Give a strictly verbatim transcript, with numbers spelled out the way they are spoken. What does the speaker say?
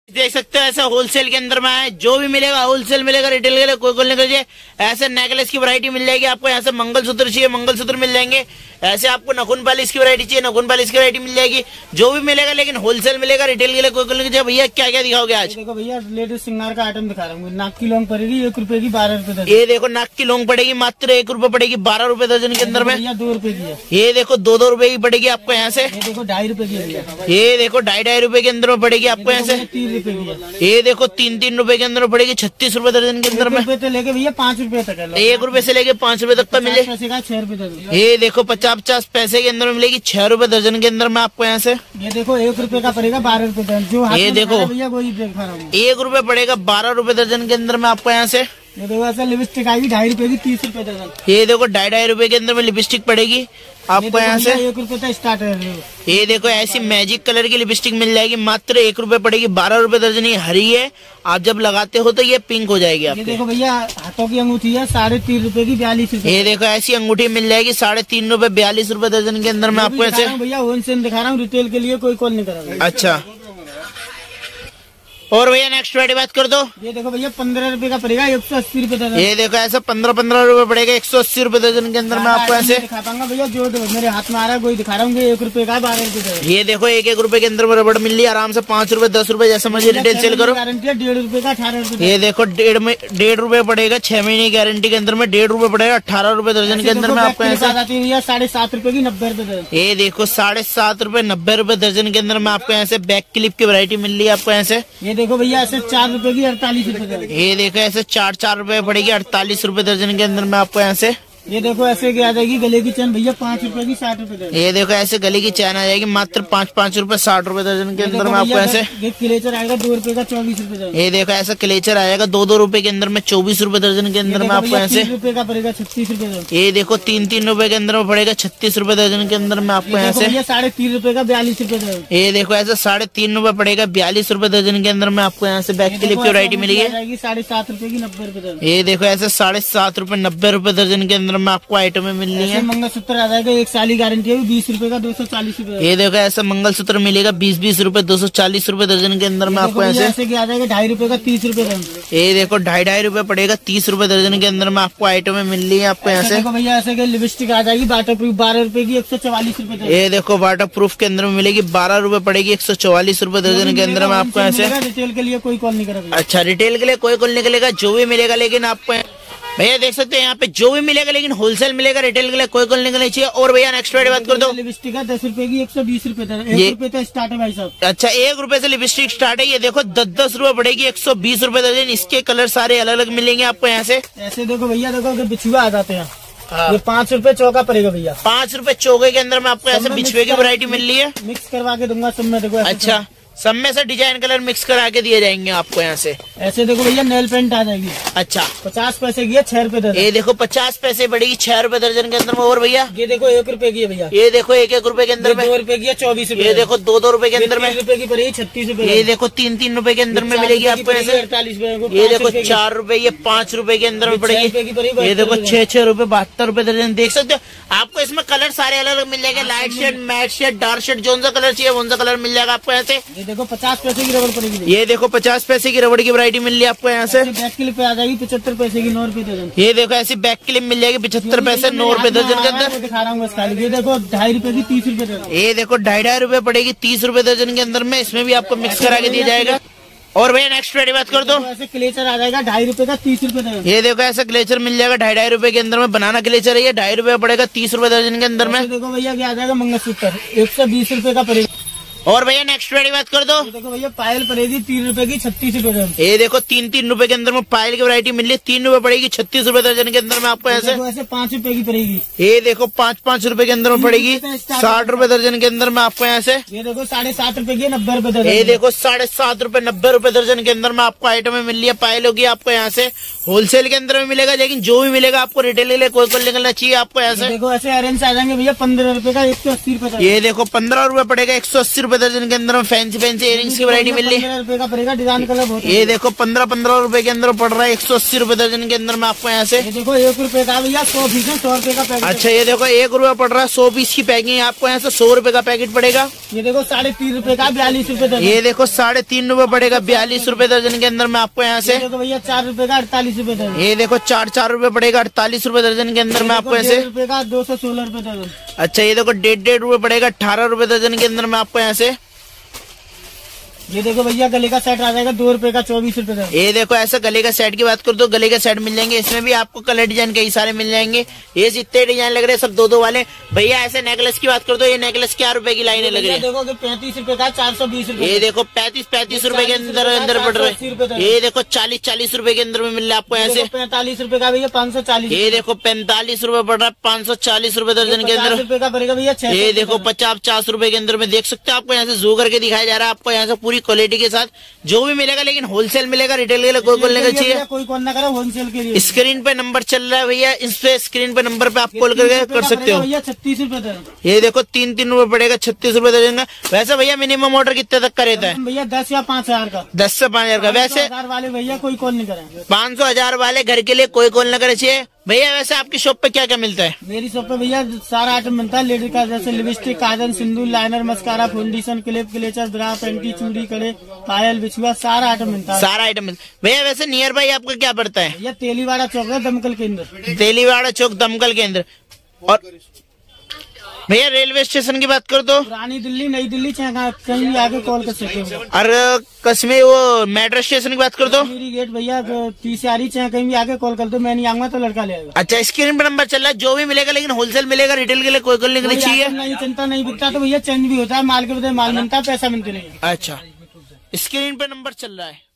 देख सकते हो ऐसा होलसेल के अंदर में है, जो भी मिलेगा होलसेल मिलेगा, रिटेल के लिए कोई कोई नहीं करिए। ऐसे नेकलेस की वैरायटी मिल जाएगी आपको। यहाँ से मंगलसूत्र चाहिए मंगलसूत्र मिल जाएंगे। ऐसे आपको नखून पालिश की वैरायटी चाहिए नखून पालिश की वैरायटी मिल जाएगी। जो भी मिलेगा लेकिन होलसेल मिलेगा, रिटेल के लिए कोई कोई नहीं करिए। भैया क्या क्या दिखाओगे आज? देखो भैया लेडीज श्रृंगार का आइटम दिखा रहा हूँ। नाक की लौंग पड़ेगी एक रुपए की बारह रुपए दर्जन। ये देखो नाक की लौंग पड़ेगी मात्र एक रुपए पड़ेगी, बारह रुपए दर्जन के अंदर में। भैया दो रुपए की है। ये देखो दो दो रुपए की पड़ेगी आपको यहाँ से। ये देखो ढाई रुपए की है। ये देखो ढाई ढाई रुपए के अंदर में पड़ेगी आपको यहाँ से। तीन रुपए की है। ये देखो तीन तीन रुपए के अंदर पड़ेगी, छत्तीस रुपए दर्जन के अंदर में। रुपए से लेके भैया पाँच रुपए तक है। एक रुपए से लेके पाँच रुपए तक का मिले। छह रुपए दर्जन। ये देखो पचास पचास पैसे के अंदर में मिलेगी, छह रुपए दर्जन के अंदर में आपको यहाँ से। ये देखो एक रुपए का पड़ेगा बारह रुपए दर्जन। जो ये देखो भैया वही दिखा रहा हूँ। एक रुपए पड़ेगा बारह रुपए दर्जन के अंदर में आपको यहाँ से। ये देखो ऐसा लिपस्टिक आएगी ढाई रुपए की तीस रुपए दर्जन। ये देखो ढाई ढाई रुपए के अंदर में लिपस्टिक पड़ेगी आपको यहाँ से। एक रुपए तक स्टार्ट है। ये देखो ऐसी मैजिक कलर की लिपस्टिक मिल जाएगी, मात्र एक रुपए पड़ेगी, बारह रुपए दर्जन। ये हरी है, आप जब लगाते हो तो ये पिंक हो जाएगी आपकी। ये देखो भैया हाथों की अंगूठी है साढ़े तीन रुपए की बयालीस रुपए। ये देखो ऐसी अंगूठी मिल जाएगी साढ़े तीन रुपए बयालीस रुपए दर्जन के अंदर में आपको ऐसे। भैया होलसेल दिखा रहा हूँ, रिटेल के लिए कोई कॉल नहीं करेगा। अच्छा और भैया नेक्स्ट वैरायटी बात कर दो। ये देखो भैया पंद्रह रुपए का पड़ेगा एक सौ अस्सी रुपए दर्जन। ये देखो ऐसा पंद्रह पंद्रह रुपए पड़ेगा एक सौ अस्सी रुपए दर्जन के अंदर में आपको ऐसे दिखा पाऊंगा भैया। जो मेरे हाथ में आ रहा है वही दिखा रहा हूँ। एक रुपए का बारह रुपए दर्जन। ये देखो एक एक रुपए के अंदर में रबड़ मिल रही है आराम से, पाँच रुपए दस रुपए जैसे मर्जी रिटेल सेल करो। गारंटी है डेढ़ रुपए का अठारह रुपए। ये देखो डेढ़ में डेढ़ रुपए पड़ेगा, छह महीने की गारंटी के अंदर में डेढ़ रुपए पड़ेगा, अठारह रुपए दर्जन के अंदर में आपको ऐसा। भैया साढ़े सात रुपए की नब्बे रुपए दर्जन। ये देखो साढ़े सात रुपए नब्बे रुपए दर्जन के अंदर में आपको ऐसे बैक क्लिप की वैरायटी मिल रही है आपको ऐसे। ये देखो भैया ऐसे चार रुपए की अड़तालीस रुपए दर्जन। ये देखो ऐसे चार चार रुपए पड़ेगी अड़तालीस रुपए दर्जन के अंदर में आपको यहाँ से। ये देखो ऐसे क्या आ जाएगी गले की चैन भैया पाँच रुपए की साठ रुपए दर्जन। ये देखो ऐसे गले की चैन आ जाएगी मात्र पाँच पाँच रुपए साठ रुपए दर्जन के अंदर में आपको ऐसे। क्लेचर आएगा दो रुपए का चौबीस रुपए दर्जन। ये देखो ऐसा क्लेचर आएगा दो दो रुपए के अंदर में चौबीस रुपए दर्जन के अंदर में आपको ऐसे। रुपए का पड़ेगा छत्तीस रुपए दर्जन। ये देखो तीन तीन रुपए के अंदर में पड़ेगा छत्तीस रुपए दर्जन के अंदर में आपको यहाँ से। साढ़े तीन रुपए का बयालीस रुपए दर्जन। ये देखो ऐसा साढ़े तीन रुपए पड़ेगा बयालीस रुपए दर्जन के अंदर में आपको यहाँ से बैक क्लिप की वैरायटी मिली है। साढ़े सात रुपए की नब्बे रुपए दर्जन। ये देखो ऐसे साढ़े सात रुपए नब्बे रुपए दर्जन के अंदर में आपको आइटम मिल रही है। मंगलसूत्र आ जाएगा एक साल की गारंटी है बीस रुपए का दो सौ चालीस रुपए। ये देखो ऐसा मंगलसूत्र मिलेगा बीस बीस रुपए दो सौ चालीस रुपए दर्जन के अंदर में आपको ऐसे। ऐसे क्या आ जाएगा ढाई रुपए का तीस रुपए दर्जन। ये देखो ढाई ढाई रुपए पड़ेगा तीस रुपए दर्जन के अंदर में आपको आइटम मिल रही है आपको यहाँ से। देखो भैया ऐसे लिपस्टिक आ जाएगी वाटर प्रूफ बारह रुपए की एक सौ चवालीस रुपए। ये देखो वाटर प्रूफ के अंदर में मिलेगी बारह रुपए पड़ेगी एक सौ चौवालीस रुपए दर्जन के अंदर में आपको ऐसे। रिटेल के लिए कोई कॉल नहीं करेगा। अच्छा रिटेल के लिए कोई कॉल निकलेगा, जो भी मिलेगा लेकिन आपको भैया देख सकते हैं यहाँ पे जो भी मिलेगा लेकिन होलसेल मिलेगा, रिटेल के लिए कोई कॉल निकलनी चाहिए। और भैया नेक्स्ट वैरायटी बात कर दो। लिपस्टिक है दस रुपए की एक सौ बीस रुपए एक रुपए तो स्टार्ट है भाई साहब। अच्छा एक रुपए से लिपस्टिक स्टार्ट है। ये देखो दस दस रुपए पड़ेगी एक सौ बीस रुपए दर्जन। इसके कलर सारे अलग अलग मिलेंगे आपको यहाँ से। ऐसे देखो भैया देखो बिछुआ आ जाते हैं। हाँ। ये पाँच रुपए चौका पड़ेगा भैया। पाँच रुपए चौके के अंदर में आपको ऐसे बिछुए की वैरायटी मिल रही है। मिक्स करवा के दूंगा सब में देखो। अच्छा सब में से डिजाइन कलर मिक्स करा के दिए जाएंगे आपको यहाँ से। ऐसे देखो भैया नेल पेंट आ जाएगी। अच्छा पचास पैसे की है छह रुपए दर्जन। ये देखो पचास पैसे पड़ेगी छह रुपए दर्जन के अंदर में। और भैया ये देखो एक रुपए की है भैया। ये देखो एक एक रुपए के अंदर में। दो रुपए की है चौबीस रुपए। ये देखो दो दो रुपए के अंदर में। रुपए की पड़ेगी छत्तीस रुपए। ये देखो तीन तीन रुपए के अंदर में मिलेगी आपको ऐसे। अड़तालीस रुपए। ये देखो चार रुपए ये पाँच रुपए के अंदर में पड़ेगी। ये देखो छह छह रुपए बहत्तर रुपए दर्जन। देख सकते हो आपको इसमें कलर सारे अलग अलग मिल जाएंगे। Light shade matte shade dark shade जो सा कलर चाहिए वो सा कलर मिल जाएगा आपको ऐसे। ये देखो पचास पैसे की रबड़ पड़ेगी। ये देखो पचास पैसे की रबड़ की वैरायटी मिल रही है आपको यहाँ से। बैक क्लिप पे आ जाएगी पचहत्तर पैसे की नौ रुपए दर्जन। ये देखो ऐसी बैक क्लिप मिल जाएगी पचहत्तर पैसे नौ रुपए दर्जन के अंदर। दिखा रहा हूँ ये देखो ढाई रुपए की तीस रुपए दर्जन। ये देखो ढाई ढाई रुपए पड़ेगी तीस रुपए दर्जन के अंदर में। इसमें भी आपको मिक्स करा के दिया जाएगा। और भैया नेक्स्ट वैरायटी बात कर दो। ऐसे क्लेचर आ जाएगा ढाई रुपए का तीस रुपए दर्जन। ये देखो ऐसा क्लेचर मिल जाएगा ढाई ढाई रुपए के अंदर में। बनाना क्लेचर है ये ढाई रुपए पड़ेगा तीस रुपए दर्जन के अंदर में। देखो भैया क्या आ जाएगा मंगलसूत्र एक सौ बीस रुपए का पड़ेगा। और भैया नेक्स्ट वैरायटी बात कर दो। देखो भैया पायल पड़ेगी तीन रुपए की छत्तीस रुपए दर्जन। ये देखो तीन तीन रुपए के अंदर में पायल की वैरायटी मिल रही है। तीन रुपए पड़ेगी छत्तीस रुपए दर्जन के अंदर में आपको ऐसे। ऐसे पाँच रुपए की पड़ेगी। ये देखो पाँच पाँच रुपए के अंदर में पड़ेगी साठ रुपए दर्जन के अंदर में आपको यहाँ से। ये देखो साढ़े सात रुपए की नब्बे रुपए दर्जन। ये देखो साढ़े सात रुपए नब्बे रुपए दर्जन के अंदर में आपको आइटम मिल रही है। पायल होगी आपको यहाँ से। होलसेल के अंदर में मिलेगा लेकिन जो भी मिलेगा आपको रिटेल के लिए कोई कोई निकलना चाहिए आपको यहाँ से। देखो ऐसे अरेंज आ जाएंगे भैया पंद्रह रुपए का एक सौ अस्सी रुपए। ये देखो पंद्रह रुपए पड़ेगा एक सौ अस्सी रुपए रुपए दर्जन के अंदर में फैंसी फैंसी इयरिंग्स की वैरायटी मिल रही है। रुपए का पड़ेगा, डिजाइन कलर बहुत ये देखो पंद्रह पंद्रह रुपए के अंदर पड़ रहा है, एक सौ अस्सी रुपए दर्जन के अंदर में आपको यहाँ से। ये देखो एक रुपए का भैया, सौ पीस है, सौ रुपए का पैकेट। अच्छा ये देखो एक रुपया पड़ रहा है, सौ पीस की पैकिंग आपको यहाँ से सौ रुपए का पैकेट पड़ेगा। ये देखो साढ़े तीन रुपए का बयालीस रुपए दर्जन। ये देखो साढ़े तीन रुपए पड़ेगा बयालीस रुपए दर्जन के अंदर में आपको यहाँ से। देखो भैया चार रुपए का अड़तालीस रुपए दर्जन। ये देखो चार चार रुपए पड़ेगा अड़तालीस रुपए दर्जन के अंदर में आपको ऐसे। रुपए का दो सौ सोलह रुपए दर्जन। अच्छा ये देखो डेढ़ डेढ़ रुपए पड़ेगा अठारह रुपए दर्जन के अंदर में आपको यहाँ से। ये देखो भैया गले का सेट आ जाएगा दो रुपए का चौबीस रुपए दर्जन। ये देखो ऐसा गले का सेट की बात करो तो गले का सेट मिल जाएंगे, इसमें भी आपको कलर डिजाइन कई सारे मिल जाएंगे। ये जितने डिजाइन लग रहे हैं सब दो दो वाले। भैया ऐसे नेकलेस की बात करो तो ये नेकलेस क्या रुपए की लाइनें लग रही है? देखो पैंतीस रुपए का चार सौ बीस रुपए। ये देखो पैंतीस पैंतीस रुपए के अंदर अंदर पड़ रहा है। ये देखो चालीस चालीस रुपए के अंदर में मिल रहा है आपको यहाँ से। पैंतालीस रुपए का भैया पाँच सौ चालीस। ये देखो पैंतालीस रुपए पड़ रहा है, पाँच सौ चालीस रुपए दर्जन के अंदर रुपए का पड़ेगा भैया। ये देखो पचास पचास रुपए के अंदर में देख सकते हैं आपको यहाँ से जो करके दिखाया जा रहा है आपको यहाँ से पूरी क्वालिटी के साथ जो भी मिलेगा, लेकिन होलसेल मिलेगा, रिटेल के लिए कोई खोलने का चाहिए कोई कॉल ना करो, होलसेल के लिए। स्क्रीन पे नंबर चल रहा है भैया, इस पे स्क्रीन पे नंबर पे आप कॉल करके कर सकते हो। भैया छत्तीस रुपए दर्जन। ये देखो तीन तीन रुपए पड़ेगा, छत्तीस रुपए दर्जन का। वैसे भैया मिनिमम ऑर्डर कितने तक का रहता है? भैया दस या पाँच हजार का। दस से पाँच हजार का। वैसे हजार वाले भैया कोई कॉल नहीं करे। पाँच सौ हजार वाले घर के लिए कोई कॉल न करे चाहिए। भैया वैसे आपकी शॉप पे क्या क्या मिलता है? मेरी शॉप पे भैया सारा आइटम मिलता है लेडीज का, जैसे लिपस्टिक, काजल, सिंदूर, liner, mascara, foundation, clip, clutcher, bra, panty, चूड़ी, कड़े, पायल, बिछुआ, सारा आइटम मिलता है। सारा आइटम मिलता है। भैया वैसे नियर बाई आपका क्या पड़ता है? भैया तेलीवाड़ा चौक है, दमकल के अंदर। तेलीवाड़ा चौक दमकल के अंदर। और भैया रेलवे स्टेशन की बात करो तो पुरानी दिल्ली, नई दिल्ली, चाहे कहीं भी आके कॉल कर सकते हो। और कश्मीर वो मेट्रो स्टेशन की बात करो तो मेरी गेट भैया पीसीआरी, चाहे कहीं भी आके कॉल कर दो, मैं नहीं आऊंगा तो लड़का ले आएगा। अच्छा स्क्रीन पर नंबर चल रहा है, जो भी मिलेगा, लेकिन होलसेल मिलेगा, रिटेल के लिए कोई कॉल नहीं चाहिए। नहीं चिंता नहीं बिकता तो भैया चेंज भी होता है, माल के बदले माल मिलता है, पैसा मिलते नहीं। अच्छा स्क्रीन पे नंबर चल रहा है।